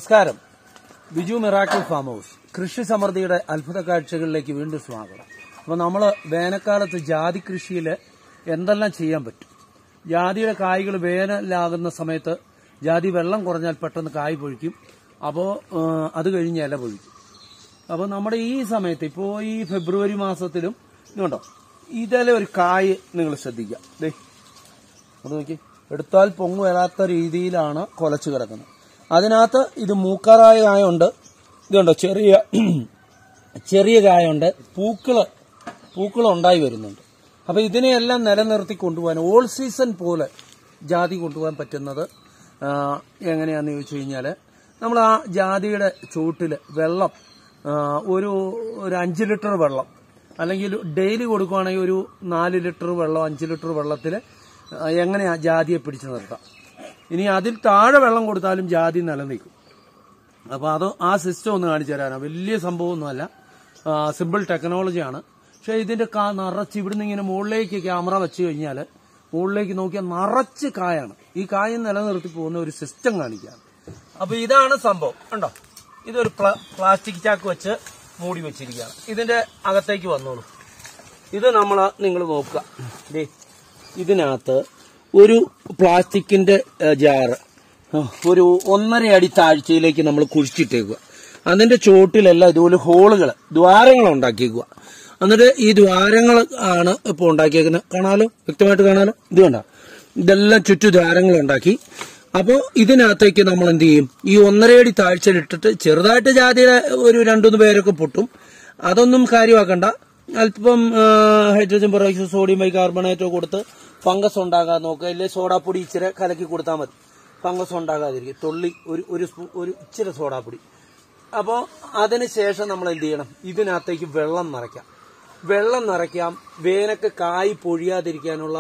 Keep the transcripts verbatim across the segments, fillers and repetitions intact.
നമസ്കാരം. Biju miracle farm house കൃഷി സമൃദ്ധിയുടെ അത്ഭുത കാഴ്ചകളിലേക്ക് വീണ്ടും സ്വാഗതം. അപ്പോൾ നമ്മൾ വേനൽക്കാലത്ത് ജാതി കൃഷിയിൽ എന്തെല്ലാം ചെയ്യാൻ പറ്റും? ജാതിയുടെ കായ്കൾ വേനലാകുന്ന സമയത്ത് ജാതി വെള്ളം കുറഞ്ഞാൽ പെട്ടെന്ന് കായ് പൊഴിക്കും. അപ്പോൾ അത് കഴിഞ്ഞ് ഇല പൊഴിക്കും. അപ്പോൾ നമ്മുടെ ഈ സമയത്ത് ഇപ്പോൾ ഈ ഫെബ്രുവരി മാസത്തിലും ഇതുണ്ടോ, ഇതിലെ ഒരു കായ് നിങ്ങൾ ശ്രദ്ധിക്കുക. ദേ അത് നോക്കി, എടുത്താൽ പൊങ്ങു വരാത്ത രീതിയിലാണ് കൊലച്ചു കിടക്കുന്നത്. അതിനകത്ത് ഇത് മൂക്കാറായ കായുണ്ട്, ഇതുണ്ടോ ചെറിയ ചെറിയ കായുണ്ട്, പൂക്കള് പൂക്കൾ ഉണ്ടായി വരുന്നുണ്ട്. അപ്പൊ ഇതിനെയെല്ലാം നിലനിർത്തി കൊണ്ടുപോകാൻ ഓൾ സീസൺ പോലെ ജാതി കൊണ്ടുപോകാൻ പറ്റുന്നത് എങ്ങനെയാന്ന് ചോദിച്ചു കഴിഞ്ഞാൽ, നമ്മൾ ആ ജാതിയുടെ ചുവട്ടിൽ വെള്ളം ഒരു ഒരു അഞ്ച് ലിറ്റർ വെള്ളം അല്ലെങ്കിൽ ഡെയിലി കൊടുക്കുകയാണെങ്കിൽ ഒരു നാല് ലിറ്റർ വെള്ളം അഞ്ച് ലിറ്റർ വെള്ളത്തിൽ എങ്ങനെയാ ജാതിയെ പിടിച്ചു നിർത്താം. ഇനി അതിൽ താഴെ വെള്ളം കൊടുത്താലും ജാതി നിലനിൽക്കും. അപ്പോൾ അത് ആ സിസ്റ്റം ഒന്ന് കാണിച്ചു തരാനാണ്. വലിയ സംഭവമൊന്നുമല്ല, സിമ്പിൾ ടെക്നോളജിയാണ്. പക്ഷേ ഇതിന്റെ കാ നിറച്ച് ഇവിടുന്ന് ഇങ്ങനെ മുകളിലേക്ക് ക്യാമറ വെച്ച് കഴിഞ്ഞാൽ മുകളിലേക്ക് നോക്കിയാൽ നിറച്ച് കായാണ്. ഈ കായ നിലനിർത്തി പോകുന്ന ഒരു സിസ്റ്റം കാണിക്കുകയാണ്. അപ്പൊ ഇതാണ് സംഭവം. ഉണ്ടോ, ഇതൊരു പ്ലാസ്റ്റിക് ചാക്ക് വെച്ച് മൂടി വെച്ചിരിക്കുകയാണ്. ഇതിന്റെ അകത്തേക്ക് വന്നോളൂ. ഇത് നമ്മൾ നിങ്ങൾ നോക്കുക, ദേ ഇതിനകത്ത് ഒരു പ്ലാസ്റ്റിക്കിന്റെ ജാറ് ഒരു ഒന്നര അടി താഴ്ചയിലേക്ക് നമ്മൾ കുഴിച്ചിട്ടേക്കുക. അതിന്റെ ചോട്ടിലെല്ലാം ഇതുപോലെ ഹോളുകൾ ദ്വാരങ്ങൾ ഉണ്ടാക്കിയേക്കുക. എന്നിട്ട് ഈ ദ്വാരങ്ങൾ ആണ് ഇപ്പോൾ ഉണ്ടാക്കിയേക്കുന്നത്. കാണാലോ, വ്യക്തമായിട്ട് കാണാലോ. ഇത് കണ്ട, ഇതെല്ലാം ചുറ്റു ദ്വാരങ്ങൾ ഉണ്ടാക്കി. അപ്പോൾ ഇതിനകത്തേക്ക് നമ്മൾ എന്ത് ചെയ്യും, ഈ ഒന്നരയടി താഴ്ചയിലിട്ടിട്ട് ചെറുതായിട്ട് ജാതിയുടെ ഒരു രണ്ടുമൂന്ന് പേരൊക്കെ പൊട്ടും. അതൊന്നും കാര്യമാക്കണ്ട. അല്പം ഹൈഡ്രജൻ പെറോക്സൈഡ് സോഡിയം ബൈകാർബണേറ്റോ കൊടുത്ത് ഫംഗസ് ഉണ്ടാകാൻ നോക്കുക. ഇല്ലേ സോഡാപ്പൊടി ഇച്ചിരി കലക്കി കൊടുത്താൽ മതി, ഫംഗസ് ഉണ്ടാകാതിരിക്കും. തുള്ളി ഒരു ഒരു സ്പൂ ഒരു ഇച്ചിരി സോഡാപ്പൊടി. അപ്പോൾ അതിനുശേഷം നമ്മൾ എന്ത് ചെയ്യണം, ഇതിനകത്തേക്ക് വെള്ളം നിറയ്ക്കാം. വെള്ളം നിറയ്ക്കാം വേനക്ക് കായ് പൊഴിയാതിരിക്കാനുള്ള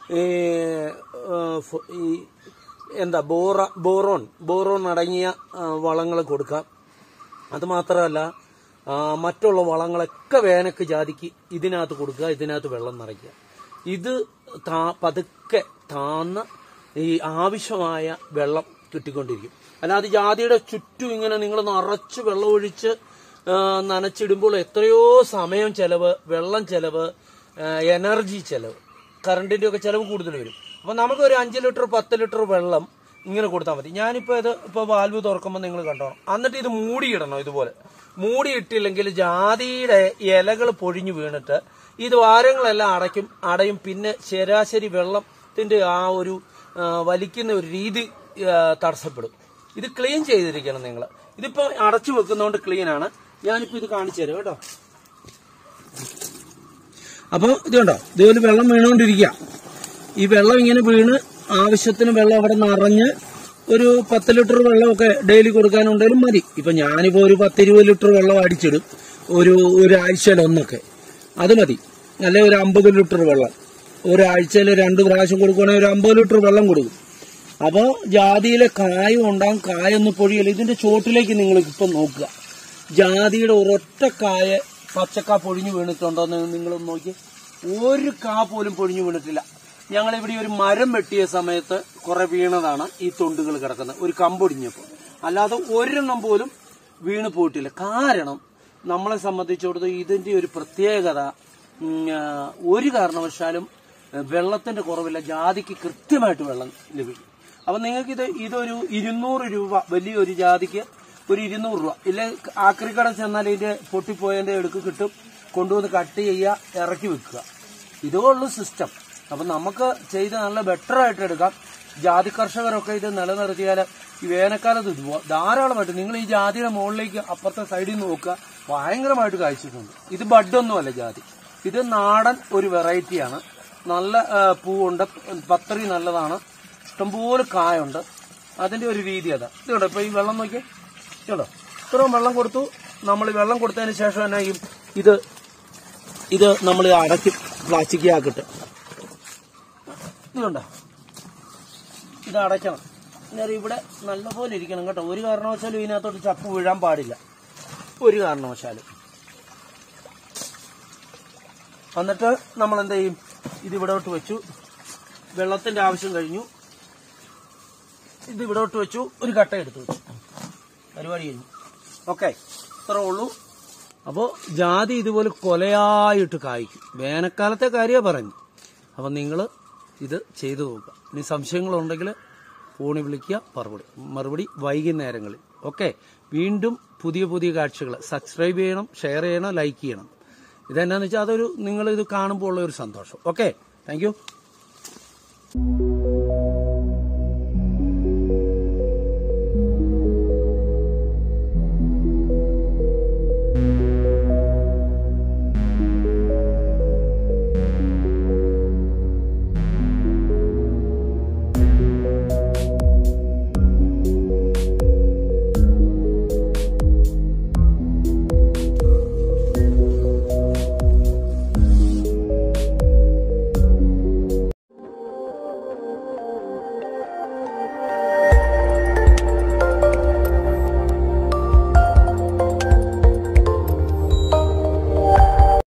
ഈ എന്താ ബോറ ബോറോൺ ബോറോൺ അടങ്ങിയ വളങ്ങൾ കൊടുക്കാം. അത് മാത്രമല്ല മറ്റുള്ള വളങ്ങളൊക്കെ വേനക്ക് ജാതിക്ക് ഇതിനകത്ത് കൊടുക്കുക. ഇതിനകത്ത് വെള്ളം നിറയ്ക്കുക. ഇത് താ പതുക്കെ താന്ന് ഈ ആവശ്യമായ വെള്ളം കിട്ടിക്കൊണ്ടിരിക്കും. അല്ലാതെ ജാതിയുടെ ചുറ്റും ഇങ്ങനെ നിങ്ങൾ നിറച്ച് വെള്ളം ഒഴിച്ച് നനച്ചിടുമ്പോൾ എത്രയോ സമയം ചെലവ്, വെള്ളം ചെലവ്, എനർജി ചെലവ്, കറണ്ടിന്റെ ഒക്കെ ചെലവ് കൂടുതൽ വരും. അപ്പൊ നമുക്ക് ഒരു അഞ്ച് ലിറ്റർ പത്ത് ലിറ്റർ വെള്ളം ഇങ്ങനെ കൊടുത്താൽ മതി. ഞാനിപ്പോ ഇത് ഇപ്പൊ വാൽവ് തുറക്കുമ്പോൾ നിങ്ങൾ കണ്ടോ. എന്നിട്ട് ഇത് മൂടിയിടണം. ഇതുപോലെ മൂടിയിട്ടില്ലെങ്കിൽ ജാതിയുടെ ഇലകൾ പൊഴിഞ്ഞു വീണിട്ട് ഈ ദ്വാരങ്ങളെല്ലാം അടയ്ക്കും അടയും പിന്നെ ശരാശരി വെള്ളത്തിന്റെ ആ ഒരു വലിക്കുന്ന ഒരു രീതി തടസ്സപ്പെടും. ഇത് ക്ലീൻ ചെയ്തിരിക്കണം നിങ്ങൾ. ഇതിപ്പോ അടച്ചു വെക്കുന്നതുകൊണ്ട് ക്ലീൻ ആണ്. ഞാനിപ്പോ ഇത് കാണിച്ചു തരാം കേട്ടോ. അപ്പൊ ഇത് കണ്ടോ, ഇതുപോലെ വെള്ളം വീണുകൊണ്ടിരിക്കുക. ഈ വെള്ളം ഇങ്ങനെ വീണ് ആവശ്യത്തിന് വെള്ളം അവിടെ നിറഞ്ഞ് ഒരു പത്ത് ലിറ്റർ വെള്ളമൊക്കെ ഡെയിലി കൊടുക്കാനുണ്ടെങ്കിലും മതി. ഇപ്പൊ ഞാനിപ്പോ ഒരു പത്തിരുപത് ലിറ്റർ വെള്ളം അടിച്ചിടും ഒരു ഒരാഴ്ചയിൽ ഒന്നൊക്കെ, അത് മതി. അല്ലെ ഒരു അമ്പത് ലിറ്റർ വെള്ളം ഒരാഴ്ചയിൽ രണ്ട് പ്രാവശ്യം കൊടുക്കുകയാണെങ്കിൽ ഒരു അമ്പത് ലിറ്റർ വെള്ളം കൊടുക്കും. അപ്പോൾ ജാതിയിലെ കായും ഉണ്ടാകും. കായൊന്നും പൊഴിയല്ല. ഇതിന്റെ ചോട്ടിലേക്ക് നിങ്ങൾ ഇപ്പം നോക്കുക, ജാതിയുടെ ഒരൊറ്റ കായ പച്ചക്കാ പൊഴിഞ്ഞു വീണിട്ടുണ്ടോ എന്ന് നിങ്ങളൊന്ന് നോക്കി. ഒരു കാ പോലും പൊഴിഞ്ഞു വീണിട്ടില്ല. ഞങ്ങളിവിടെ ഒരു മരം വെട്ടിയ സമയത്ത് കുറെ വീണതാണ് ഈ തൊണ്ടുകൾ കിടക്കുന്നത്, ഒരു കമ്പൊടിഞ്ഞപ്പോൾ. അല്ലാതെ ഒരെണ്ണം പോലും വീണ് പോയിട്ടില്ല. കാരണം നമ്മളെ സംബന്ധിച്ചിടത്തോളം ഇതിന്റെ ഒരു പ്രത്യേകത, ഒരു കാരണവശാലും വെള്ളത്തിന്റെ കുറവില്ല. ജാതിക്ക് കൃത്യമായിട്ട് വെള്ളം ലഭിക്കും. അപ്പൊ നിങ്ങൾക്ക് ഇത് ഇതൊരു ഇരുന്നൂറ് രൂപ വലിയൊരു ജാതിക്ക് ഒരു ഇരുന്നൂറ് രൂപ ഇല്ലേ, ആക്രിക്കട ചെന്നാൽ ഇതിന്റെ പൊട്ടിപ്പോയതിന്റെ എടുക്ക് കിട്ടും. കൊണ്ടുവന്ന് കട്ട് ചെയ്യുക, ഇറക്കി വെക്കുക. ഇതുള്ളൂ സിസ്റ്റം. അപ്പൊ നമുക്ക് ചെയ്ത് നല്ല ബെറ്റർ ആയിട്ട് എടുക്കാം. ജാതി കർഷകരൊക്കെ ഇത് നിലനിർത്തിയാൽ ഈ വേനൽക്കാലത്ത് ഇത് ധാരാളമായിട്ട് നിങ്ങൾ ഈ ജാതിയുടെ മുകളിലേക്ക് അപ്പുറത്തെ സൈഡിൽ നിന്ന് നോക്കുക, ഭയങ്കരമായിട്ട് കായ്ച്ചിട്ടുണ്ട്. ഇത് ബഡൊന്നുമല്ല ജാതി, ഇത് നാടൻ ഒരു വെറൈറ്റിയാണ്. നല്ല പൂവുണ്ട്, പത്തറി നല്ലതാണ്, ഇഷ്ടംപോലെ കായുണ്ട്. അതിന്റെ ഒരു രീതി അതാ. ഇത് കേട്ടോ, ഇപ്പൊ ഈ വെള്ളം നോക്കിയേ കേട്ടോ, ഇത്രയും വെള്ളം കൊടുത്തു. നമ്മൾ ഈ വെള്ളം കൊടുത്തതിന് ശേഷം തന്നെ ഇത് ഇത് നമ്മൾ അടയ്ക്കും, പ്ലാസ്റ്റിക് ആക്കിട്ട്. ഇതുണ്ടോ, ഇത് അടയ്ക്കണം. നേരെ ഇവിടെ നല്ലപോലെ ഇരിക്കണം കേട്ടോ. ഒരു കാരണവശാലും ഇതിനകത്തോട്ട് ചപ്പ് വീഴാൻ പാടില്ല, ഒരു കാരണവശാലും. എന്നിട്ട് നമ്മൾ എന്ത് ചെയ്യും, ഇത് ഇവിടോട്ട് വെച്ചു. വെള്ളത്തിന്റെ ആവശ്യം കഴിഞ്ഞു. ഇത് ഇവിടോട്ട് വെച്ചു, ഒരു കട്ട എടുത്തു വെച്ചു. പരിപാടി കഴിഞ്ഞു. ഓക്കെ, ഇത്രേ ഉള്ളൂ. അപ്പോൾ ജാതി ഇതുപോലെ കൊലയായിട്ട് കായ്ക്കും. വേനൽക്കാലത്തെ കാര്യമാണ് പറഞ്ഞു. അപ്പം നിങ്ങൾ ഇത് ചെയ്തു നോക്കുക. ഇനി സംശയങ്ങളുണ്ടെങ്കിൽ ഫോണിൽ വിളിക്കുക. മറുപടി മറുപടി വൈകുന്നേരങ്ങളിൽ. ഓക്കെ, വീണ്ടും പുതിയ പുതിയ കാഴ്ചകൾ. സബ്സ്ക്രൈബ് ചെയ്യണം, ഷെയർ ചെയ്യണം, ലൈക്ക് ചെയ്യണം. ഇതെന്നാന്ന് വെച്ചാൽ അതൊരു നിങ്ങൾ ഇത് കാണുമ്പോൾ ഉള്ള ഒരു സന്തോഷം. Okay, thank U.